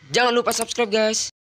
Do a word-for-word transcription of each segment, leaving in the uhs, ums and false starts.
Jangan lupa subscribe guys.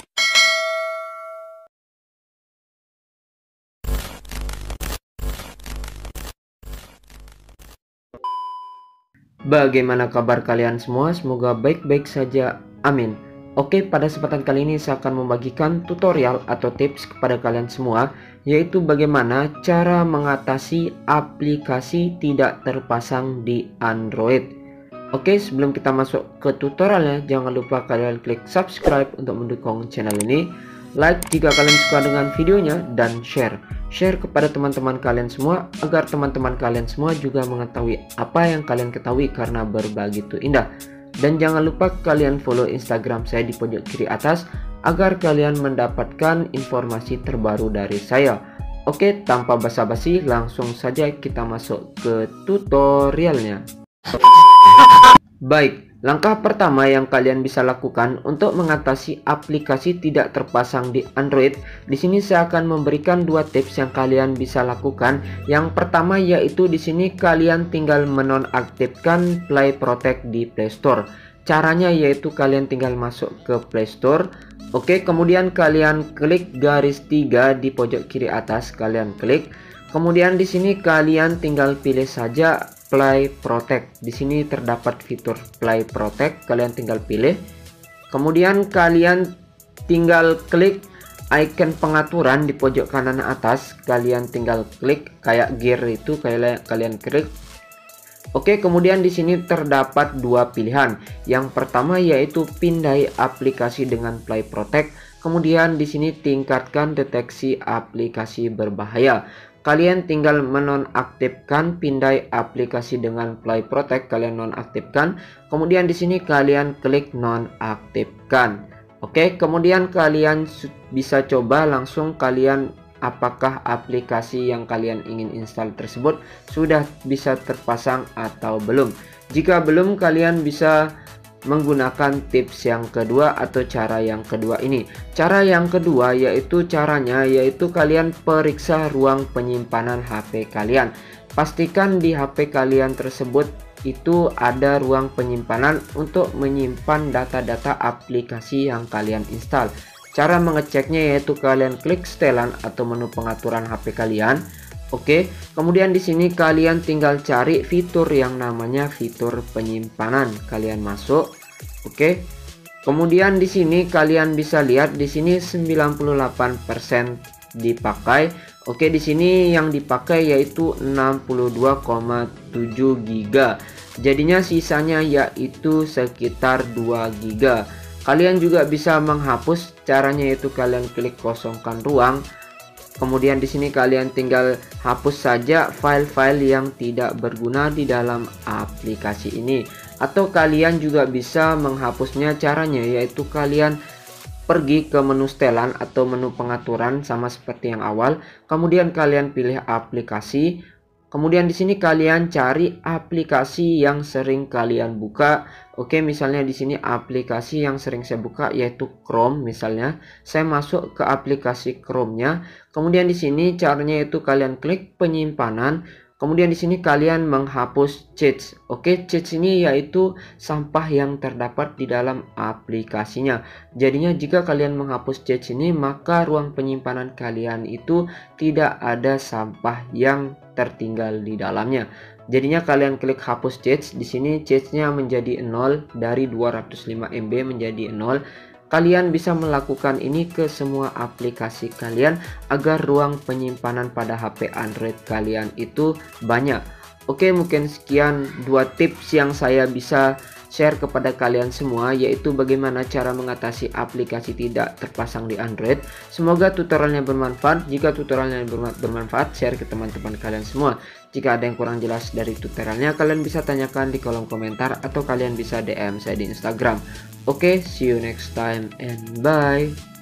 Bagaimana kabar kalian semua? Semoga baik-baik saja. Amin. Oke, pada kesempatan kali ini saya akan membagikan tutorial atau tips kepada kalian semua, yaitu bagaimana cara mengatasi aplikasi tidak terpasang di Android. Oke, sebelum kita masuk ke tutorialnya, jangan lupa kalian klik subscribe untuk mendukung channel ini, like jika kalian suka dengan videonya, dan share. Share kepada teman-teman kalian semua agar teman-teman kalian semua juga mengetahui apa yang kalian ketahui, karena berbagi itu indah. Dan jangan lupa kalian follow Instagram saya di pojok kiri atas agar kalian mendapatkan informasi terbaru dari saya. Oke, tanpa basa-basi langsung saja kita masuk ke tutorialnya. Baik, langkah pertama yang kalian bisa lakukan untuk mengatasi aplikasi tidak terpasang di Android, di sini saya akan memberikan dua tips yang kalian bisa lakukan. Yang pertama yaitu di sini kalian tinggal menonaktifkan Play Protect di Play Store. Caranya yaitu kalian tinggal masuk ke Play Store. Oke, kemudian kalian klik garis tiga di pojok kiri atas, kalian klik. Kemudian di sini kalian tinggal pilih saja Play Protect. Di sini terdapat fitur Play Protect, kalian tinggal pilih. Kemudian kalian tinggal klik icon pengaturan di pojok kanan atas, kalian tinggal klik kayak gear itu, kayak kalian klik. Oke, kemudian di sini terdapat dua pilihan. Yang pertama yaitu pindai aplikasi dengan Play Protect. Kemudian di sini tingkatkan deteksi aplikasi berbahaya. Kalian tinggal menonaktifkan pindai aplikasi dengan Play Protect, kalian nonaktifkan. Kemudian di sini kalian klik nonaktifkan. Oke, kemudian kalian bisa coba langsung kalian apakah aplikasi yang kalian ingin install tersebut sudah bisa terpasang atau belum. Jika belum, kalian bisa menggunakan tips yang kedua atau cara yang kedua ini. Cara yang kedua yaitu caranya yaitu kalian periksa ruang penyimpanan H P kalian. Pastikan di H P kalian tersebut itu ada ruang penyimpanan untuk menyimpan data-data aplikasi yang kalian install. Cara mengeceknya yaitu kalian klik setelan atau menu pengaturan H P kalian. Oke, kemudian di sini kalian tinggal cari fitur yang namanya fitur penyimpanan. Kalian masuk. Oke. Kemudian di sini kalian bisa lihat di sini sembilan puluh delapan persen dipakai. Oke, di sini yang dipakai yaitu enam puluh dua koma tujuh giga. Jadinya sisanya yaitu sekitar dua giga. Kalian juga bisa menghapus, caranya yaitu kalian klik kosongkan ruang. Kemudian di sini kalian tinggal hapus saja file-file yang tidak berguna di dalam aplikasi ini. Atau kalian juga bisa menghapusnya, caranya yaitu kalian pergi ke menu setelan atau menu pengaturan sama seperti yang awal. Kemudian kalian pilih aplikasi. Kemudian di sini kalian cari aplikasi yang sering kalian buka. Oke, misalnya di sini aplikasi yang sering saya buka yaitu Chrome misalnya. Saya masuk ke aplikasi Chrome-nya. Kemudian di sini caranya yaitu kalian klik penyimpanan. Kemudian di sini kalian menghapus cache. Oke, cache ini yaitu sampah yang terdapat di dalam aplikasinya. Jadinya jika kalian menghapus cache ini, maka ruang penyimpanan kalian itu tidak ada sampah yang tertinggal di dalamnya. Jadinya kalian klik hapus cache. Di sini cache-nya menjadi nol, dari dua ratus lima M B menjadi nol. Kalian bisa melakukan ini ke semua aplikasi kalian agar ruang penyimpanan pada H P Android kalian itu banyak. Oke, mungkin sekian dua tips yang saya bisa share kepada kalian semua, yaitu bagaimana cara mengatasi aplikasi tidak terpasang di Android. Semoga tutorialnya bermanfaat. Jika tutorialnya bermanfaat, share ke teman-teman kalian semua. Jika ada yang kurang jelas dari tutorialnya, kalian bisa tanyakan di kolom komentar atau kalian bisa D M saya di Instagram. Oke, see you next time and bye.